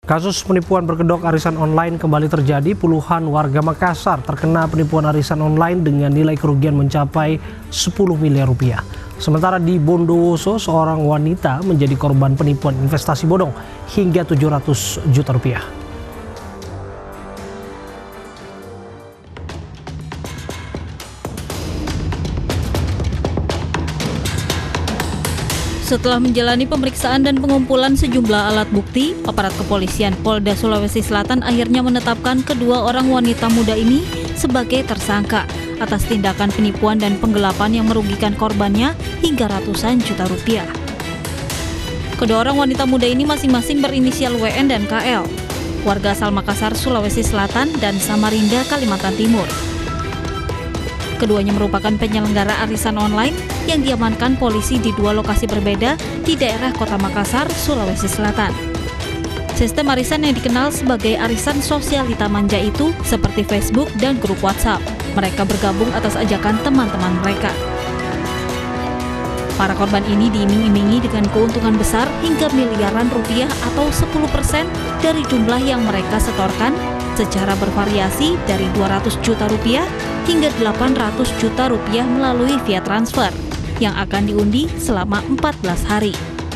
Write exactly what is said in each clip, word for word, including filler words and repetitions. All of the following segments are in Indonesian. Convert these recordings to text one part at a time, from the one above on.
Kasus penipuan berkedok arisan online kembali terjadi. Puluhan warga Makassar terkena penipuan arisan online dengan nilai kerugian mencapai sepuluh miliar rupiah. Sementara di Bondowoso, seorang wanita menjadi korban penipuan investasi bodong hingga tujuh ratus juta rupiah. Setelah menjalani pemeriksaan dan pengumpulan sejumlah alat bukti, aparat kepolisian Polda Sulawesi Selatan akhirnya menetapkan kedua orang wanita muda ini sebagai tersangka atas tindakan penipuan dan penggelapan yang merugikan korbannya hingga ratusan juta rupiah. Kedua orang wanita muda ini masing-masing berinisial W N dan K L, warga asal Makassar, Sulawesi Selatan dan Samarinda, Kalimantan Timur. Keduanya merupakan penyelenggara arisan online yang diamankan polisi di dua lokasi berbeda di daerah Kota Makassar, Sulawesi Selatan. Sistem arisan yang dikenal sebagai arisan sosialita manja itu seperti Facebook dan grup WhatsApp. Mereka bergabung atas ajakan teman-teman mereka. Para korban ini diiming-imingi dengan keuntungan besar hingga miliaran rupiah atau sepuluh persen dari jumlah yang mereka setorkan secara bervariasi dari dua ratus juta rupiah hingga delapan ratus juta rupiah melalui via transfer yang akan diundi selama empat belas hari.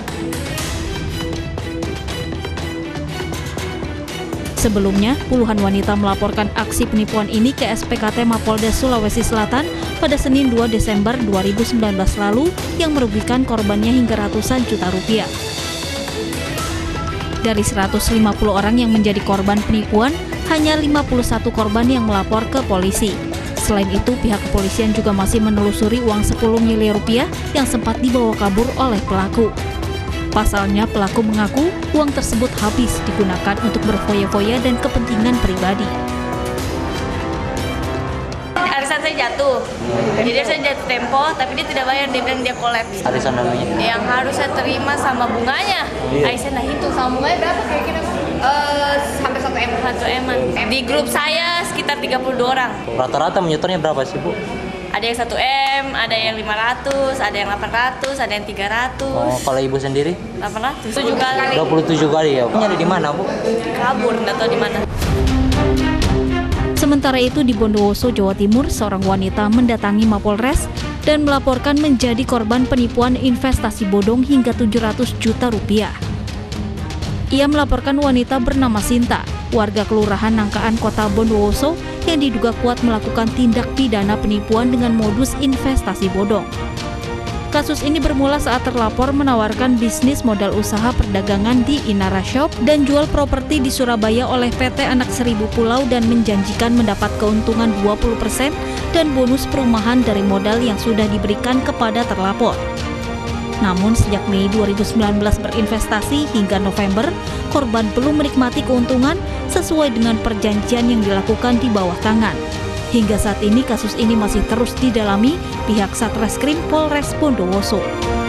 Sebelumnya, puluhan wanita melaporkan aksi penipuan ini ke S P K T Mapolda Sulawesi Selatan pada Senin dua Desember dua ribu sembilan belas lalu yang merugikan korbannya hingga ratusan juta rupiah. Dari seratus lima puluh orang yang menjadi korban penipuan, hanya lima puluh satu korban yang melapor ke polisi. Selain itu, pihak kepolisian juga masih menelusuri uang sepuluh miliar rupiah yang sempat dibawa kabur oleh pelaku. Pasalnya, pelaku mengaku uang tersebut habis digunakan untuk berfoya-foya dan kepentingan pribadi. Arisan saya jatuh, jadi saya jatuh tempo, tapi dia tidak bayar, dia bilang dia kolaps. Arisan namanya? Yang harus saya terima sama bunganya, iya. Aisyah nah hitung sama bunganya berapa kira-kira? Uh, sampai satu M, satu M. Di grup saya sekitar tiga puluh dua orang. Rata-rata menyetornya berapa sih, Bu? Ada yang satu M, ada yang lima ratus, ada yang delapan ratus, ada yang tiga ratus. Oh, kalau ibu sendiri? delapan ratus. tujuh kali. dua puluh tujuh kali ya. Punya di mana, Bu? Kabur, enggak tahu di mana. Sementara itu di Bondowoso, Jawa Timur, seorang wanita mendatangi Mapolres dan melaporkan menjadi korban penipuan investasi bodong hingga tujuh ratus juta rupiah. Ia melaporkan wanita bernama Sinta, warga Kelurahan Nangkaan, Kota Bondowoso, yang diduga kuat melakukan tindak pidana penipuan dengan modus investasi bodong. Kasus ini bermula saat terlapor menawarkan bisnis modal usaha perdagangan di Inara Shop dan jual properti di Surabaya oleh P T Anak Seribu Pulau dan menjanjikan mendapat keuntungan dua puluh persen dan bonus perumahan dari modal yang sudah diberikan kepada terlapor. Namun sejak Mei dua ribu sembilan belas berinvestasi hingga November, korban belum menikmati keuntungan sesuai dengan perjanjian yang dilakukan di bawah tangan. Hingga saat ini kasus ini masih terus didalami pihak Satreskrim Polres Bondowoso.